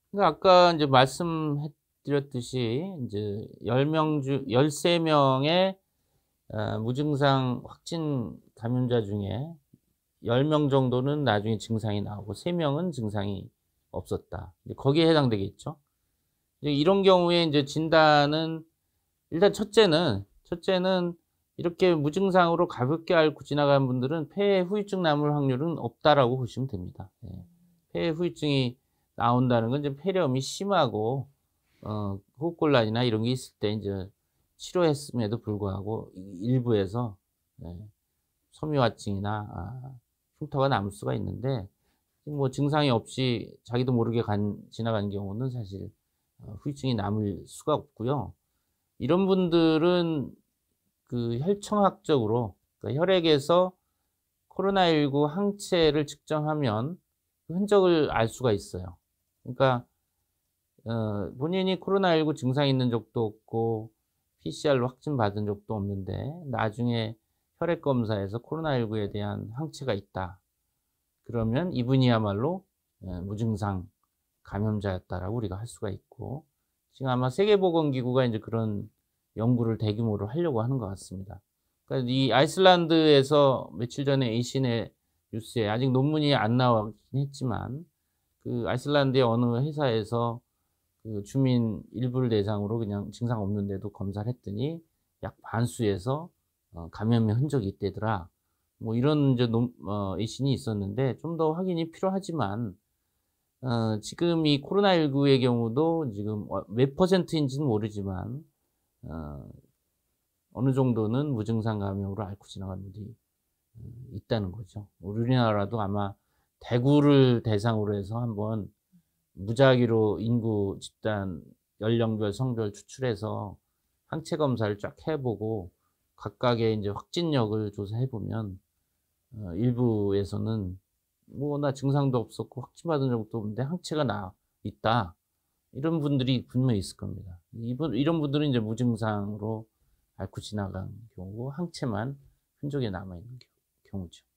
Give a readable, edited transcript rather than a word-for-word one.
그러니까 아까 인제 말씀해 드렸듯이 인제 10명 중 13 명의 무증상 확진 감염자 중에 10명 정도는 나중에 증상이 나오고 3 명은 증상이 없었다. 이제 거기에 해당되겠죠. 이제 이런 경우에 인제 진단은 일단 첫째는 이렇게 무증상으로 가볍게 앓고 지나간 분들은 폐에 후유증 남을 확률은 없다라고 보시면 됩니다. 예. 폐에 후유증이 나온다는 건 이제 폐렴이 심하고 호흡곤란이나 이런 게 있을 때 인제 치료했음에도 불구하고 일부에서 예 섬유화증이나 흉터가 남을 수가 있는데 뭐 증상이 없이 자기도 모르게 지나간 경우는 사실 후유증이 남을 수가 없고요. 이런 분들은 그 혈청학적으로 그러니까 혈액에서 코로나19 항체를 측정하면 그 흔적을 알 수가 있어요. 그러니까 본인이 코로나19 증상이 있는 적도 없고 PCR로 확진받은 적도 없는데 나중에 혈액 검사에서 코로나19에 대한 항체가 있다. 그러면 이분이야말로 무증상 감염자였다라고 우리가 할 수가 있고 지금 아마 세계보건기구가 인제 그런 연구를 대규모로 하려고 하는 것 같습니다. 그러니까 이 아이슬란드에서 며칠 전에 에이신의 뉴스에 아직 논문이 안 나왔긴 했지만 그 아이슬란드의 어느 회사에서 그 주민 일부를 대상으로 그냥 증상 없는데도 검사를 했더니 약 반수에서 감염의 흔적이 있다더라. 뭐 이런 이제 에이신이 있었는데 좀 더 확인이 필요하지만 지금 이 코로나19의 경우도 지금 몇 퍼센트인지는 모르지만 어 어느 정도는 무증상 감염으로 앓고 지나간 분들이 있다는 거죠. 우리나라도 아마 대구를 대상으로 해서 한번 무작위로 인구 집단 연령별, 성별 추출해서 항체 검사를 쫙 해 보고 각각의 인제 확진력을 조사해 보면 일부에서는 뭐 "나 증상도 없었고 확진받은 적도 없는데 항체가 있다." 이런 분들이 분명히 있을 겁니다. 이런 분들은 이제 무증상으로 앓고 지나간 경우고 항체만 흔적이 남아 있는 경우죠.